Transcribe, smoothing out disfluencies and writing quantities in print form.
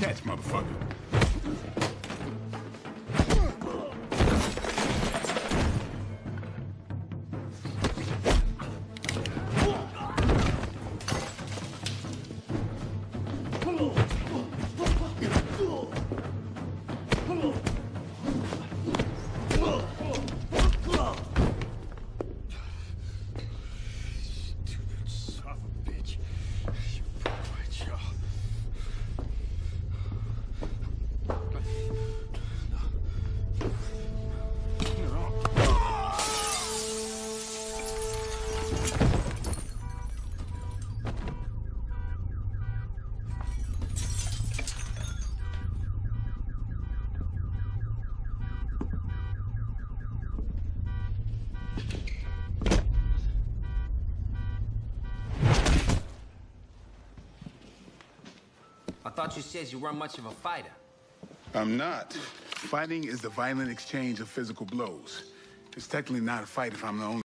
catch, motherfucker. I thought you said you weren't much of a fighter. I'm not. Fighting is the violent exchange of physical blows. It's technically not a fight if I'm the only